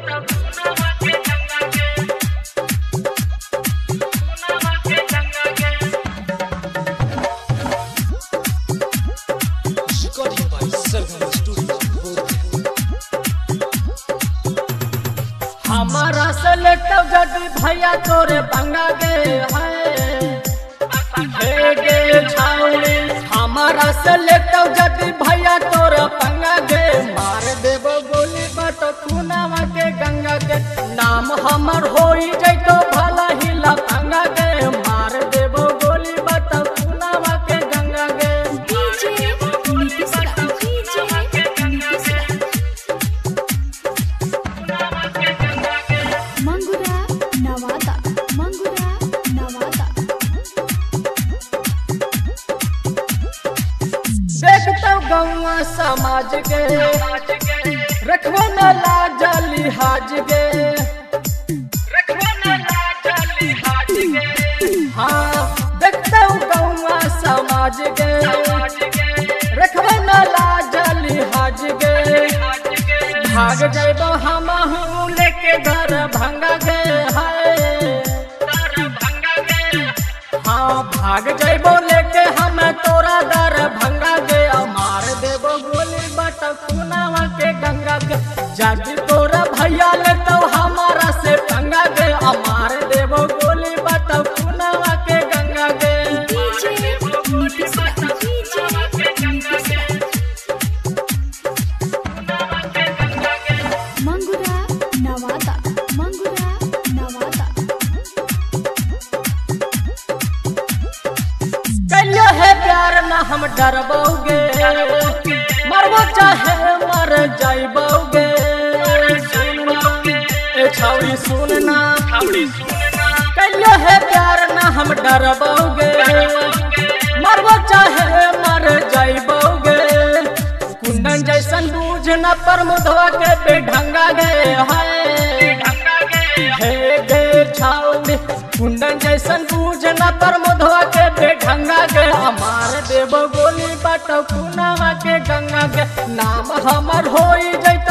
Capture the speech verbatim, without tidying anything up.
हमारा से लेटो जदी भैया तोरे बंगा गे है गे छाउली। हमारा से लेटो जदी भैया तोरे बंगा गे मार देबो गोली बात खुनावा के गंगा के नाम हमर होई जइतो भला हिला गंगा के मार देबो गोली बात खुनावा के गंगा के। देखता गौवा समाज के रखवा न लाज लिहाज गे रखवा न लाज लिहाज गे। हाँ देखता गौवा समाज के रखवा न लाज लिहाज गे। भाग जाइबो हम लेके घर भंगा गे है। हाँ भाग जाइबो लेके हम तोरा दर भंगा गे मार देबो गोली बट खुनावा के गंगा के। जब तोरा भैया ले तो हमारा से पंगा गे मार देबो गोली बट खुनावा के गंगा के। कहियो है प्यार ना हम डरबोगे मरबो चाहे मर जाइबोगे। सुनना ए छाउड़ी सुनना कहियो है प्यार ना हम डरबोगे मरबो चाहे मर जाइबोगे। कुंदन जैसन बूझ न प्रमुधवा के बेढंगा गे है गे छाउड़ी। कुंदन जैसन बूझ न प्रमुधवा के बेढंगा गे मार देबो गोली बट खुनावा के गंगा के नाम हमर होई जइ